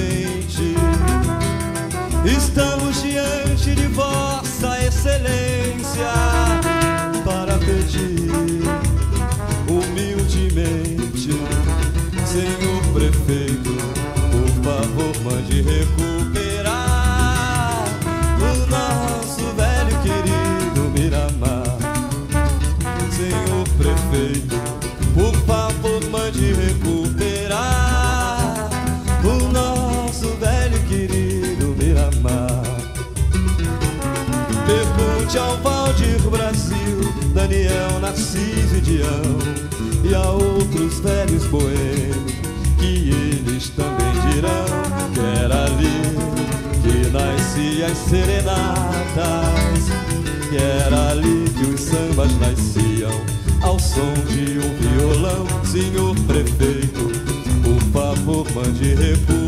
humildemente estamos diante de Vossa Excelência para pedir humildemente, senhor prefeito, por favor, mande recuperar o nosso velho querido Miramar. Senhor prefeito, por favor, mande recuperar o nosso velho querido Miramar. Pergunte ao Valdir Brasil, Daniel, Narciso e Dião, e a outros velhos boêmios, que eles também dirão que era ali que nasciam as serenatas, que era ali que os sambas nasciam ao som de um violão. Senhor prefeito, por favor, mande recuperar